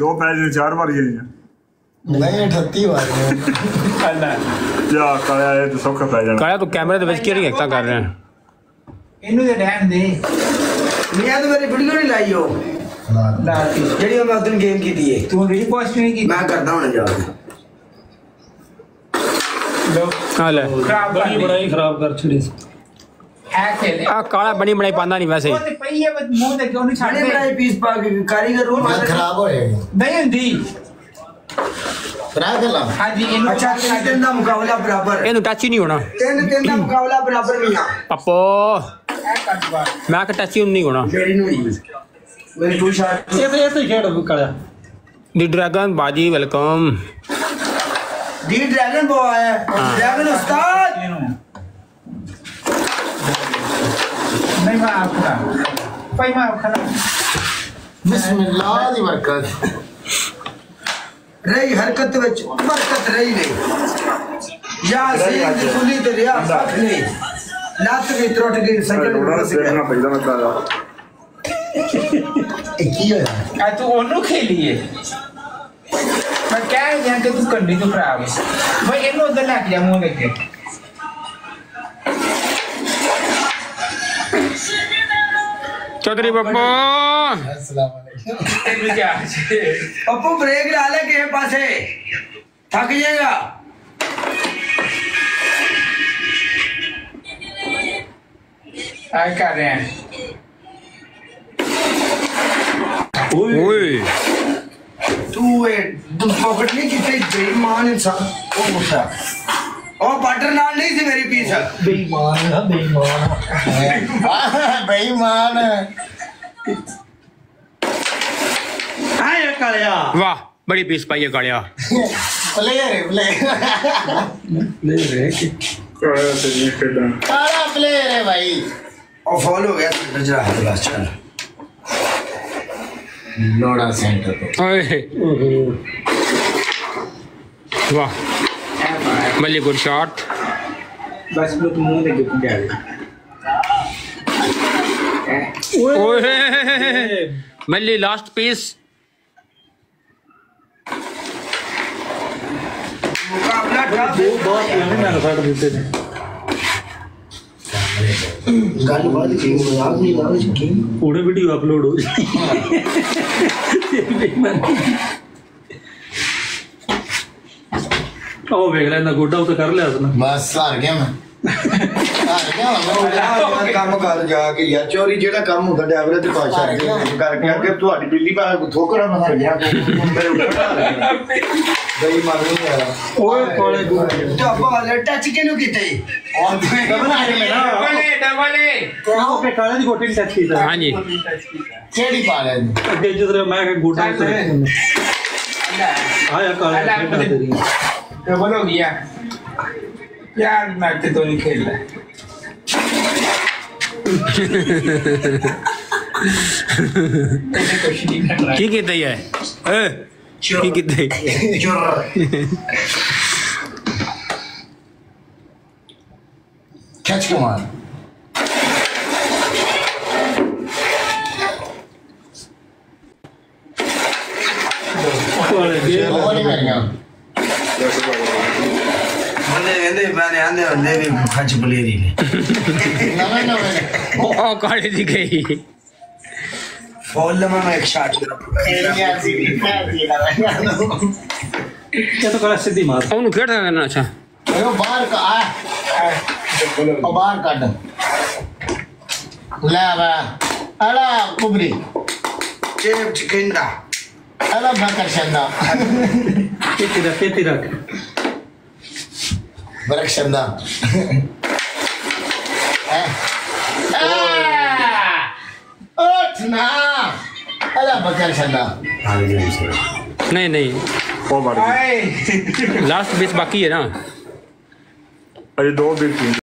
दो पैसे 4 बार गई नहीं 38 बार या काया ये तो सौखा पै जाना काया तो कैमरे ਦੇ ਵਿੱਚ ਕਿਹੜੀ ਹਰਕਤਾਂ ਕਰ ਰਹੇ ਹਨ ਇਹਨੂੰ ਤੇ ਰਹਿਣ ਦੇ मियां तो मेरी वीडियो नहीं लाई हो जेडी मैं उस दिन गेम की थी ਤੂੰ ਮੇਰੀ ਪੋਸਟ ਨਹੀਂ ਕੀਤੀ मैं करता हूं जा ਲੋ ਹਾਂ ਲੈ ਖਰਾਬ ਕਰ बड़ा ही खराब कर छड़ी ਐ ਖੇਲੇ ਆ ਕਾਲਾ ਬਣੀ ਬਣਾਈ ਪਾਉਂਦਾ ਨਹੀਂ ਵੈਸੇ ਉਹ ਤੇ ਪਈ ਹੈ ਮੂੰਹ ਤੇ ਕਿਉਂ ਨਹੀਂ छाने ਛੱਡਦੇ बनाई पीस पा के कारीगर रोज खराब हो जाएगा ਨਹੀਂ ਹੁੰਦੀ खराब कर ला ਹਾਂਜੀ ਇਹਨੂੰ अच्छा तीन का मुकाबला बराबर ਇਹਨੂੰ ਟੱਚ ਹੀ ਨਹੀਂ ਹੋਣਾ तीन का मुकाबला बराबर मियां ਪੱਪੋ ਐ ਕਰ ਦਵਾ ਮੈਂ ਕਿ ਟੱਚ ਹੀ ਨਹੀਂ ਹੋਣਾ मेरी नहीं हुई मेरी टू शॉट ये तो खेड़ कड़ा ਦੀ ਡਰੈਗਨ ਬਾਜੀ ਵੈਲਕਮ डी ड्रैगन बॉय है ड्रैगन उस्ताद ਇਹਨੂੰ ਨਹੀਂ ਮਾਫ ਕਰਾ ਭਾਈ ਮਾਫ ਕਰਾ बिस्मिल्लाह दी बरकत रही हरकत विच बरकत रही नहीं या सीन दी सुनी ते रिया फक नहीं लात भी त्रुट गई संकट थोड़ा देखना पैदा मत आ की है ਆ ਤੂੰ ਉਹਨੂੰ ਖੇਲੀਏ ਮੈਂ ਕਹਿ ਰਿਹਾ ਕਿ ਤੂੰ ਕੰਡੀ ਤੋਂ ਖਰਾਬ ਹੈ ਭਾਈ ਇਹਨੂੰ ਉਧਰ ਲੈ ਕੇ ਜਾ ਮੂੰਹ ਲੱਗੇ ਚੌਧਰੀ ਪੱਪੋ अस्सलाम वालेकुम ਇਹਨੂੰ ਜਾ पप्पू ब्रेक डाले के पासे थक जाएगा ਆ ਕਰ ਰਹੇ हैं ਓਏ तू पॉकेट नहीं कितने बेईमान इंसान ओ मुसा और बटर नान नहीं थी मेरी पीस बेईमान है बेईमान हाय कालिया ਵਾਹ ਬੜੀ ਪੀਸ ਪਾਈ ਹੈ ਕਾਲਿਆ प्लेयर है ले रे काया ते नहीं खेलना सारा प्लेयर है भाई और फॉल हो गया नजरा है बस चल लोड़ा सेंटर तो ਓਏ ਵਾਹ ਬੱਲੀ ਗੁੱਡ ਸ਼ਾਟ बस लो तुम मुंह लगे तू जा ਓਏ ਮੱਲੀ ਲਾਸਟ ਪੀਸ मुकाबला टफ दो बार मैंने साइड देते ने गाली बात की मजाक नहीं कर रही की पूरे वीडियो अपलोड हो जाए ओ वेख लेना गोडा तो कर लिया उसने बस हार गया मैं ਕੰਮ ਕਰ ਜਾ ਕੇ ਯਾਰ ਚੋਰੀ ਜਿਹੜਾ ਕੰਮ ਹੁੰਦਾ ਡਰਾਈਵਰ ਤੇ ਪਾਸ਼ਾ ਕਰਕੇ ਅੱਗੇ ਤੁਹਾਡੀ ਬਿੱਲੀ ਪਾ ਠੋਕਰਾਂ ਨਾ ਗਿਆ ਮੇਰੇ ਬਈ ਮਾਰੂ ਨਹੀਂ ਆ ओए काले ਟੱਪਾ ਟੱਚ ਕਿਹਨੂੰ ਕੀਤੇ डबल कहां पे काले दी गोटी टच की था ਹਾਂਜੀ ਕਿਹੜੀ ਪਾ ਲੈ अगे जिधर मैं के गोडा तो आया काले तेरी डबल हो गया यार मैं तो नहीं खेल रहा कुछ नहीं कर रहा ਕੀ ਕੀਤਾ ਹੈ ਏ ਕੀ ਕੀਤਾ कैच कमान काले बंदे कहते मैंने आंदे बंदे भी खच बलेरी ने ਉਹ ਕਾਲੇ ਦੀ ਗਈ फॉल लमा मैं एक शॉट ये तो काला सीधी मार ਉਹਨੂੰ ਖੇਡ ਸਕਦਾ ਅੱਛਾ बाहर का आ और बाहर काट ला बा अला कुबरी चेप चिकंदा अला बकर शंदा पेती रख बरक शंदा उठ ना अला बकर शंदा नहीं नहीं ओ मार आए लास्ट पीस बाकी है ना अरे 2 बिल